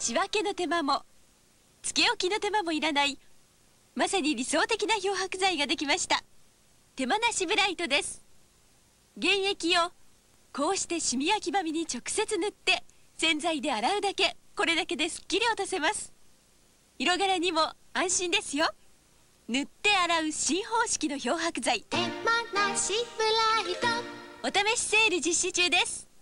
仕分けの手間もつけ置きの手間もいらない、まさに理想的な漂白剤ができました。手間なしブライトです。原液をこうしてシミや黄ばみに直接塗って洗剤で洗うだけ、これだけですっきり落とせます。色柄にも安心ですよ。塗って洗う新方式の漂白剤、手間なしブライト。お試しセール実施中です。